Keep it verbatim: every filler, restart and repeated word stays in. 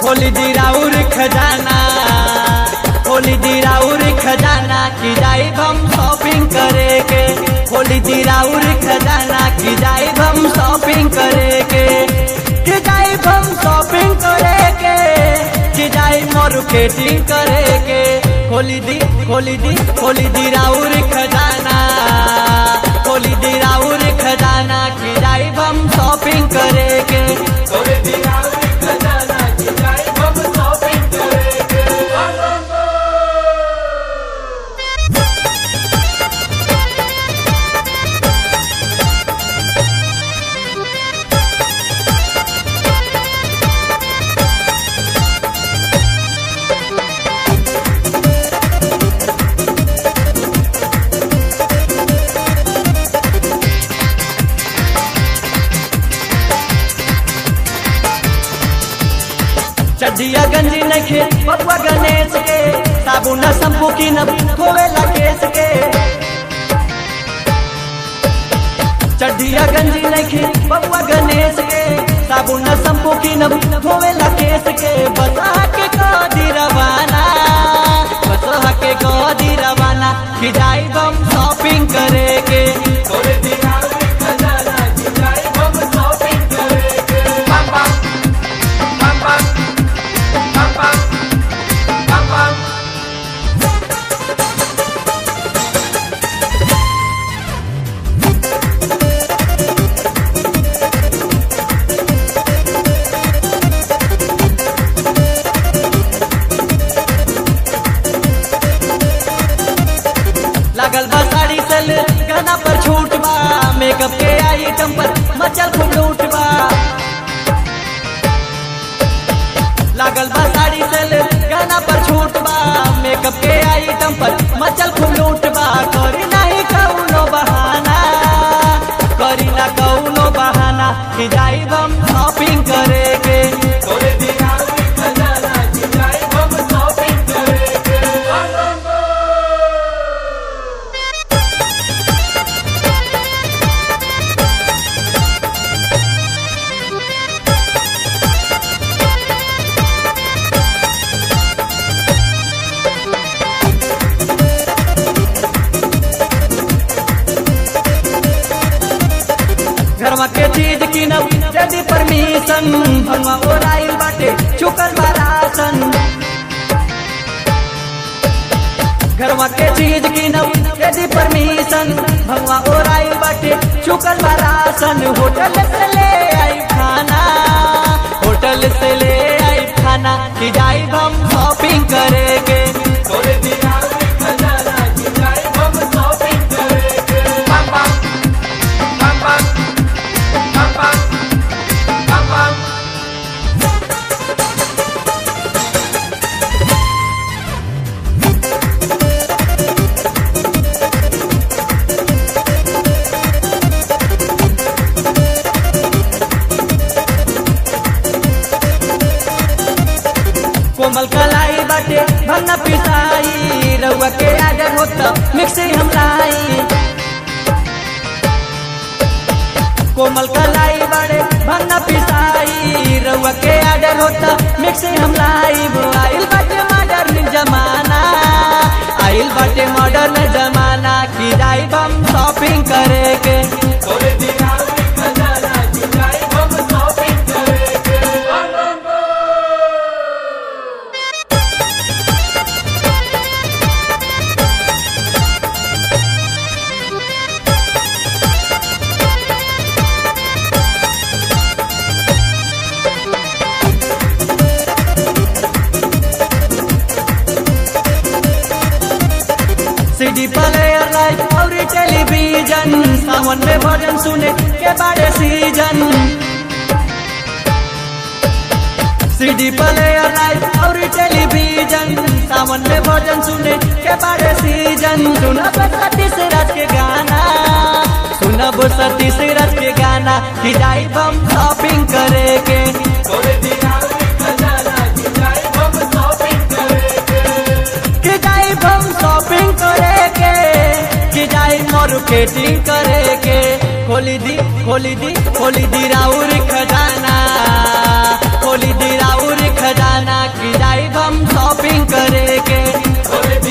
खोली दी राउर खजाना, खोली दी राउर खजाना की जाई हम शॉपिंग करे के, खोली दी राउर खजाना की जाई हम शॉपिंग करे के, की जाई हम शॉपिंग करे के, की जाई मार्केटिंग करे के। खोली दी खोली दी खोली दी राउर खजाना, खोली दी राउर खजाना की जाई हम शॉपिंग करे के, खोली दी राउर खजाना की जाई हम शॉपिंग करे के। चढ़िया गंजी नखे बबुआ गणेश के, साबुन शंपू की न धोवेला केस के। चढ़िया गंजी नखे बबुआ गणेश के, साबुन शंपू की न धोवेला केस के। बसहा के गोदी रवाना, बसहा के गोदी रवाना की जाई हम शॉपिंग करे के, खोली दी राउर खजाना की जाई हम शॉपिंग करे के। बम बम बम बम लागल बा साड़ी सल गहना पर छूट बा, मेकअप के आइटम पर मचल फुलूट बा। लागल बा साड़ी सल गहना पर छूट बा, मेकअप के आइटम पर मचल फुलूट बा। करी नहीं कौनो बहाना, करी ना कौनो बहाना कि जाई हम शॉपिंग करे के, खोली दी राउर खजाना की जाई हम शॉपिंग करे के। घरवा के चीज की न यदि परमिशन, भंगवा ओराइल बाटे चुकल बा राशन। घरवा के चीज की न यदि परमिशन, भंगवा ओराइल बाटे चुकल बा राशन। होटल से ले आई खाना, होटल से ले आई खाना की जाई हम शॉपिंग करे के, खोली दी राउर खजाना की जाई हम शॉपिंग करे के। बम बम बम बम कोमल कलाई बाटे भन्ना पिसाई, रउआ के आडर होता मिक्सी हम लाई। कोमल कलाई बाटे भन्ना पिसाई, रउआ के आडर होता मिक्सी हम लाई। आइल बाटे मॉडर्न जमाना, आइल बाटे मॉडर्न जमाना की जाई हम शॉपिंग करे के, खोली दी राउर खजाना की जाई हम शॉपिंग करे के। सीडी प्लेयर लाइव और टेलीविजन, सावन में भजन सुने के बारे सीजन। सीडी प्लेयर लाइव और टेलीविजन, सावन में भजन सुने के बारे सीजन। सुनब सतीश राज के गाना, सुनब सतीश राज के गाना की जाई हम शॉपिंग करे के, खोली दी राउर खजाना की जाई हम शॉपिंग करे के, की जाई हम शॉपिंग करे के, की जाई मार्केटिंग करे के। खोली दी खोली दी खोली दी राउर खजाना। खोली दिराउर खजाना की जाइब हम शॉपिंग करे के।